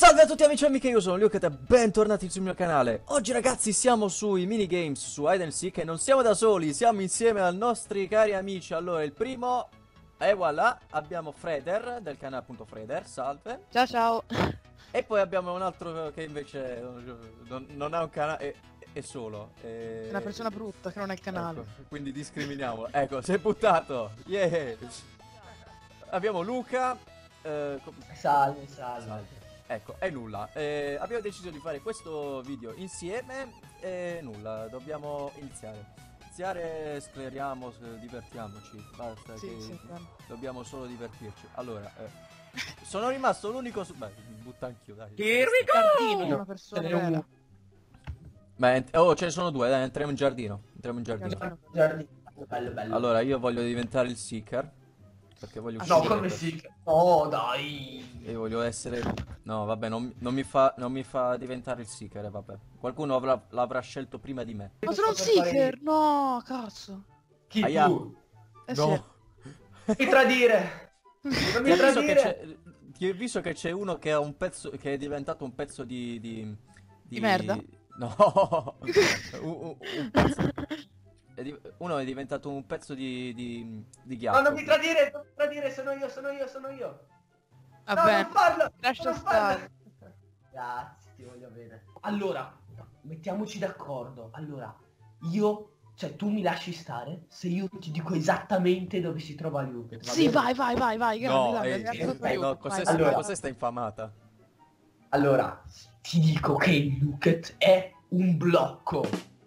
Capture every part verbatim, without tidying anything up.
Salve a tutti amici e amiche, io sono Luke e bentornati sul mio canale. Oggi ragazzi siamo sui minigames, su Hide and Seek e non siamo da soli, siamo insieme ai nostri cari amici. Allora il primo, e voilà, abbiamo Freder del canale appunto Freder, salve. Ciao ciao. E poi abbiamo un altro che invece non, non ha un canale, è, è solo è... È una persona brutta che non ha il canale. Ecco, quindi discriminiamo. Ecco, si è buttato. Yeah. Abbiamo Luca. Eh, Salve, salve. Ecco, è nulla. Eh, abbiamo deciso di fare questo video insieme e nulla, dobbiamo iniziare. Iniziare, scleriamo, divertiamoci. Basta, Sì, che sì, dobbiamo solo divertirci. Allora, eh, sono rimasto l'unico su... Beh, mi butto anch'io, dai. Here we Giardino, go! una persona vera. Beh, oh, ce ne sono due, dai, entriamo in giardino. Entriamo in giardino. Giardino. Giardino. Bello, bello. Allora, io voglio diventare il Seeker. Perché voglio Ah, No, uscire come per- si... Oh, dai! Io voglio essere... No, vabbè, non, non mi fa, non mi fa diventare il Seeker, eh, vabbè. Qualcuno avrà- l'avrà scelto prima di me. Ma sono un Per fare- seeker! No, cazzo. Chi Aia. tu? Eh No. Non mi tradire! Non Ti mi avviso che tradire! c'è... Ti avviso che c'è uno che ha un pezzo... Che è diventato un pezzo di... Di, Di merda? No! un, un- un pezzo... è di- Uno è diventato un pezzo di... Di, di No, ghiaccio. non mi tradire! Non mi tradire! Sono io, sono io, sono io! No, Vabbè, non farlo! lascia non stare. farlo! Grazie, ti voglio bene. Allora, mettiamoci d'accordo. Allora, io... Cioè, tu mi lasci stare se io ti dico esattamente dove si trova Luke. va Sì, bene? vai, vai, vai, vai, grande, No, grande, ehi, grande, eh, sotto eh, aiuto, no, vai, cos'è vai. Allora. cos'è sta infamata? Allora, ti dico che Luke è un blocco.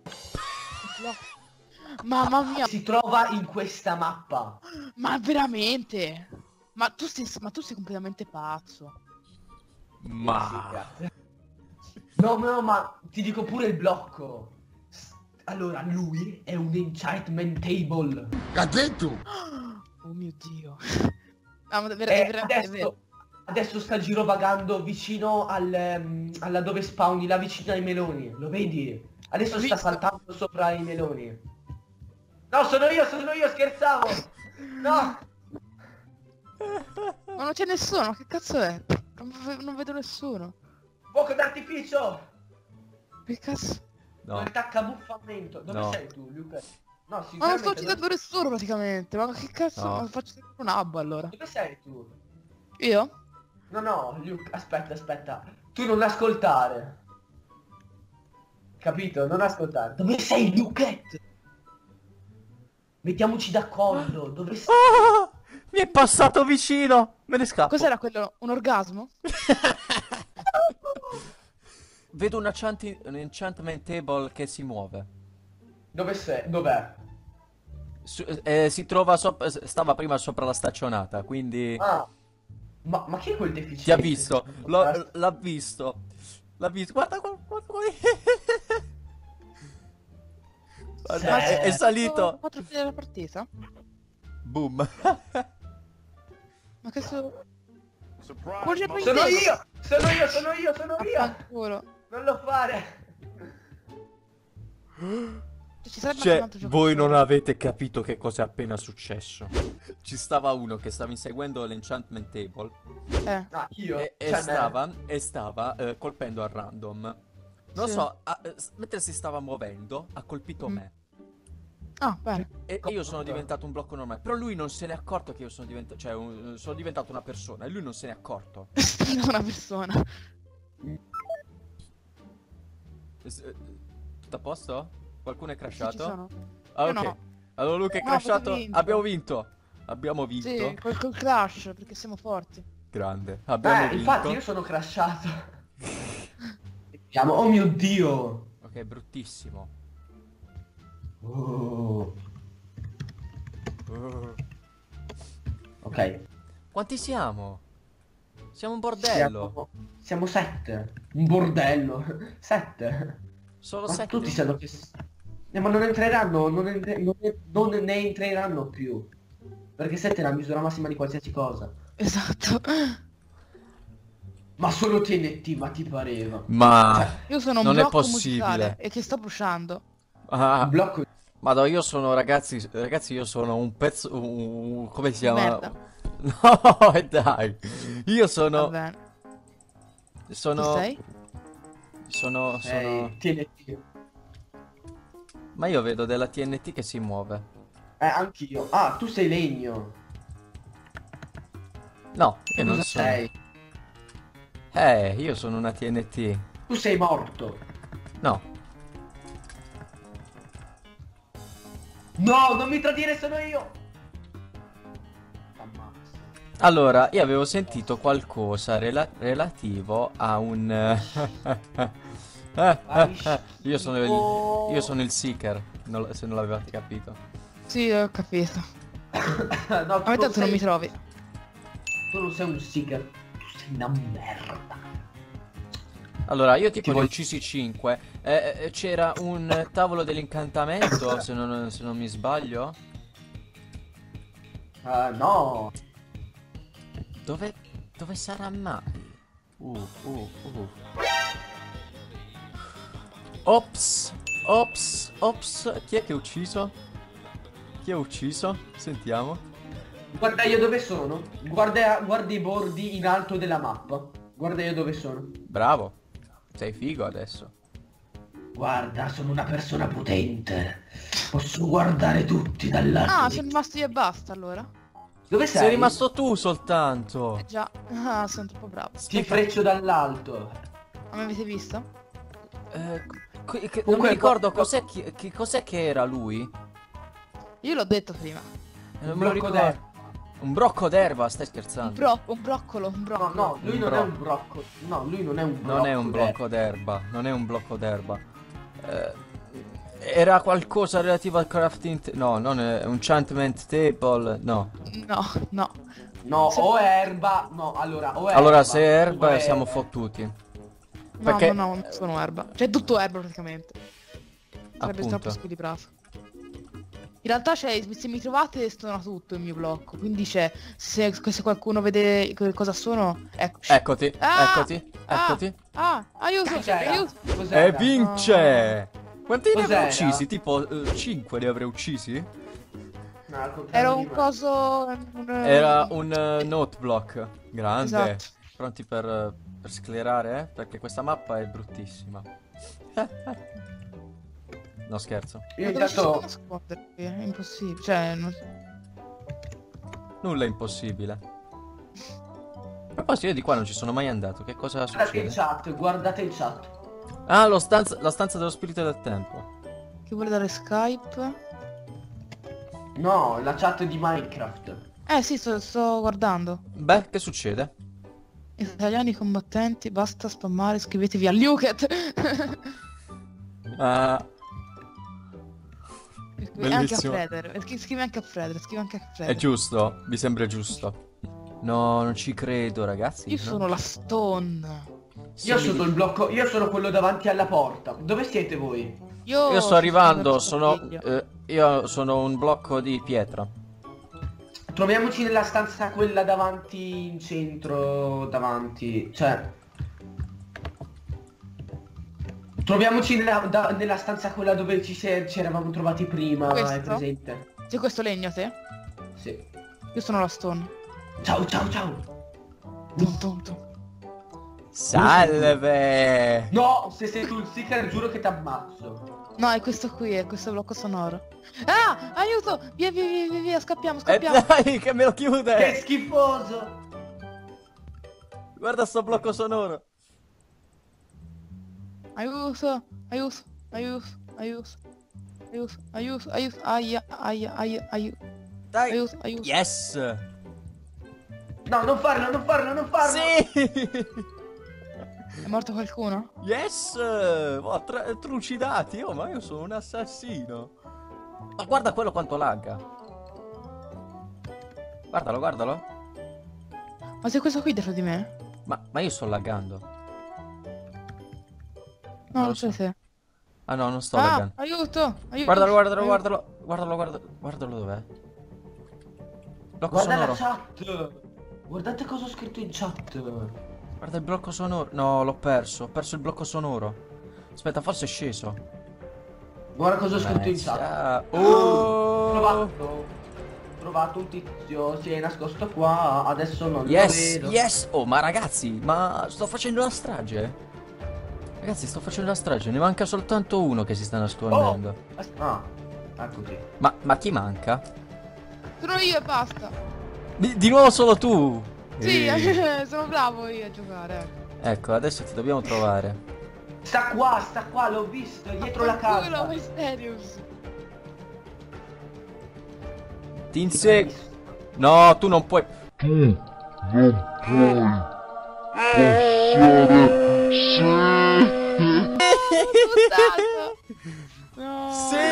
Mamma mia, Si trova in questa mappa. ma veramente? Ma tu sei, ma tu sei completamente pazzo. Ma... No, no, ma ti dico pure il blocco. S- Allora, lui è un enchantment table. Oh mio Dio. Ah, ma ver- E è veramente è vero. adesso, adesso sta girovagando vicino al, ehm, alla dove spawni, là vicino ai meloni. Lo vedi? Adesso L'ho sta visto. saltando sopra i meloni. No, sono io, sono io, scherzavo. No. Ma non c'è nessuno, ma che cazzo è? Non, v- non vedo nessuno. Fuoco d'artificio. Che cazzo? No. Quel taccabuffamento. Dove No. sei tu, Luca? No, Ma non sto sinceramente, uccidendo nessuno praticamente, ma che cazzo? No. Ma faccio sempre un abbo allora. dove sei tu? Io? No, no, Luke, aspetta, aspetta. Tu non ascoltare. Capito? Non ascoltare. Dove sei, Luke? Mettiamoci d'accordo. Dove sei? Ah, mi è passato vicino! Me ne scappo. Cos'era quello? Un orgasmo? Vedo un, enchanti- un enchantment table che si muove. Dove sei? Dov'è? Su- eh, si trova sopra, stava prima sopra la staccionata, quindi Ah. Ma, ma chi è quel deficiente? ti ha visto. L'ho- L'ha visto. L'ha visto. Guarda, guarda, guarda, guarda. Guarda, Sì. è, è salito. Posso finire la partita? Boom. Ma che so... Come c'è Sono io! Sono io, sono io, sono io! Ancora. Non lo fare! Ci sarebbe Cioè, anche un altro voi giocatore. non avete capito che cosa è appena successo. Ci stava uno che stava inseguendo l'enchantment table Eh. Ah, io? e, e Cioè, stava, e stava eh, colpendo a random. Non Sì. so, ha- eh, s- mentre si stava muovendo, ha colpito Mm. me. Ah, bene. E, e io Cosa? sono diventato un blocco normale. Però lui non se n'è accorto che io sono diventato. Cioè, un- sono diventato una persona. E lui non se n'è accorto. Sono una persona. S- eh, Tutto a posto? Qualcuno è Sì, ci crashato? sono. Ah, Io ok. no. Allora, Luca è No, abbiamo crashato. vinto. Abbiamo vinto. Abbiamo vinto. Sì, col, col crash, perché siamo forti. Grande. Abbiamo Eh, vinto. infatti io sono crashato. Vediamo. Oh mio Dio! Ok, bruttissimo. Oh. Uh. Ok. Quanti siamo? Siamo un bordello. Siamo, siamo sette. Un bordello. Sette. Solo Ma sette. tutti sanno che... Eh, ma non entreranno, non, entre- non ne- non ne entreranno più. Perché sette è la misura massima di qualsiasi cosa. Esatto. Ma solo T N T, ma ti pareva? Ma Io sono un non è blocco possibile. musicale e che sto bruciando. Ah, Un blocco... Madò, io sono ragazzi, ragazzi, io sono un pezzo, un- come si chiama? Merda. No, dai. Io Va sono bene. Sono... Chi sei? Sono... sono... Sei T N T. Ma io vedo della T N T che si muove. Eh, anch'io. Ah, tu sei legno. No, io non Cosa sono. sei? Eh, io sono una T N T. Tu sei morto. No. No, non mi tradire, sono io. Ammazza. Allora, io avevo sentito qualcosa rela- relativo a un... io sono il... Io sono il Seeker, non- se non l'avevate capito. Sì, ho capito. No, A me tanto non mi trovi. Tu non sei un seeker. Tu sei una merda. Allora, io tipo Ti ne ho voglio- uccisi cinque. Eh, eh, c'era un tavolo dell'incantamento, se non, se non mi sbaglio. Ah, no. Dove... Dove sarà mai? Uh, uh, uh. Ops, ops, ops. Chi è che ha ucciso? Chi ha ucciso? Sentiamo. Guarda io dove sono. Guarda, guarda i bordi in alto della mappa. Guarda io dove sono. Bravo. Sei figo adesso. Guarda, sono una persona potente. Posso guardare tutti dall'alto. Ah, di- sono rimasto io e basta allora. Dove sei? Sei rimasto tu soltanto. Eh già. Ah, sono troppo bravo. Ti freccio dall'alto. Ma mi avete visto? Eh, qui- che- non Comunque, mi ricordo qua- cos'è chi- che cos'è che era lui. Io l'ho detto prima. Eh, Non Un me lo blocco ricordo. d'erba. Un brocco d'erba, stai Un, scherzando? bro un broccolo, un No, broccolo. no, lui Un non bro- è un brocco. No, lui non è un blocco. Non è un blocco d'erba, non è un blocco d'erba. Eh, era qualcosa relativo al crafting ta- no, non è un enchantment table, no. No, no. No, Se- o erba. No, allora, o erba. Allora se è erba oppure- siamo fottuti. No, Perché- no, no, non sono erba. Cioè, tutto erba praticamente. Sarebbe Appunto. troppo squilibrato. In realtà, cioè, se mi trovate, stona tutto il mio blocco. Quindi c'è, se, se qualcuno vede che cosa sono, eccoci. Eccoti, Ah! eccoti, Ah! eccoti. Ah, aiuto, Cos'era? aiuto. E Cos'era? vince! Quanti ne avrei Cos'era? uccisi? Tipo cinque ne avrei uccisi? No, al contrario Era di un me. coso... un- Era un uh, note block. Grande. Esatto. Pronti per, eh, per sclerare, eh? Perché questa mappa è bruttissima. No, scherzo. Io Ma dove ci sono intanto. nascondere? È impossibile. Cioè, non... Nulla è impossibile. A proposito, io di qua non ci sono mai andato. Che cosa Guardate in succede? chat, guardate in chat. Ah, lo stanza- la stanza dello spirito del tempo. Chi vuole dare Skype? No, la chat di Minecraft. Eh sì, sto, sto guardando. Beh, che succede? Italiani combattenti, basta spammare, iscrivetevi a Luket. Ah, E anche a Bellissimo. Freder. Scrivi scrivi anche a Freder, scrivi anche a è Freder. giusto, mi sembra giusto. No, non ci credo, ragazzi. Io no. sono la Stone. Io Sì. sono il blocco, io sono quello davanti alla porta. Dove siete voi? Io, Io sto arrivando, sono... sono... eh, io sono un blocco di pietra. Troviamoci nella stanza quella davanti in centro, davanti, cioè. Troviamoci nella, da- nella stanza quella dove ci, si- ci eravamo trovati prima, Questo? hai presente? Sei questo legno te? Sì. Io sono la Stone. Ciao, ciao, ciao. Tum, tum, tum. Salve! No, se sei tu il seeker giuro che ti ammazzo. No, è questo qui, è questo blocco sonoro. Ah! Aiuto! Via, via, via, via, via, scappiamo, E scappiamo. dai, che me lo Che chiude! schifoso. Guarda sto blocco sonoro. Aiuto, aiuto, aiuto, aiuto, aiuto, aiuto, aiuto, aia, aia, aia, aiuto, Dai! aiuto, aiuto. Yes! No, non farlo, non farlo, non farlo. Sì! È morto qualcuno? Yes! Oh, tra- trucidati! Oh, ma io sono un assassino! Ma guarda quello quanto lagga! Guardalo, guardalo! Ma sei questo qui dietro di me? Ma, ma io sto laggando. No, lo non sei so. te. Ah no, non sto Ah, laggando. aiuto, aiuto. Guardalo, guardalo, aiuto. guardalo, guardalo, guardalo, guardalo dov'è? Blocco Guarda sonoro. la chat. Guardate cosa ho scritto in chat. Guarda il blocco sonoro. No, l'ho perso. Ho perso il blocco sonoro. Aspetta, forse è sceso. Guarda cosa ho scritto in chat. Mezza- Oh! Oh! Trovato. Tro- trovato un tizio, si è nascosto qua, adesso non Yes, lo vedo. yes. Oh, ma ragazzi, ma sto facendo la strage. Ragazzi, sto facendo la strage. Ne manca soltanto uno che si sta nascondendo. Oh, as- ah, eccoci. Ma, ma chi manca? Sono io e basta. Di, di nuovo solo tu. Sì, Eh. sono bravo io a giocare. Ecco, adesso ti dobbiamo trovare. Sta qua, sta qua, l'ho visto, è dietro la Quello casa. Mysterious. Ti insegui. No, tu non puoi. Tu non puoi passare se... No.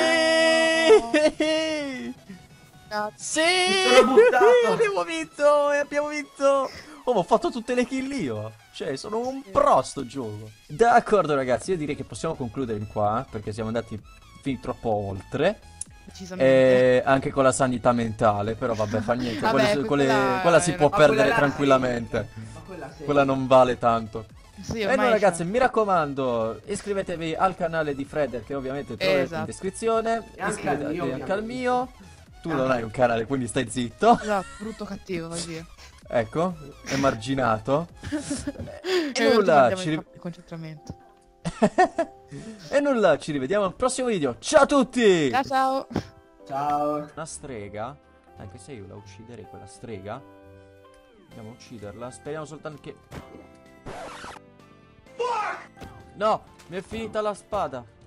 Sì! Cazzo. Sì! Mi sono buttato. Abbiamo vinto! E abbiamo vinto! Oh, ma ho fatto tutte le kill io! Cioè, sono un pro sto gioco! D'accordo ragazzi, io direi che possiamo concludere in qua, perché siamo andati fin troppo oltre. Decisamente. E anche con la sanità mentale, però vabbè, fa niente. Vabbè, quelle, que- quelle- quella quella si era- può Ma quella perdere là tranquillamente. sì. Ma quella sì. Quella non vale tanto. Sì, E ormai noi ragazzi, c'è. mi raccomando, iscrivetevi al canale di Fredder che ovviamente troverete Esatto. in descrizione. E anche Iscrivetevi al mio, anche al ovviamente. mio. Tu Ah. non hai un canale, quindi stai zitto. Esatto, brutto cattivo così. Ecco, emarginato. E E nulla, ci ci ri- il concentramento. E nulla, ci rivediamo al prossimo video. Ciao a tutti! Ciao ciao. Ciao. Una strega, anche se io la ucciderei quella strega. Andiamo a ucciderla, speriamo soltanto che... No, mi è finita la spada.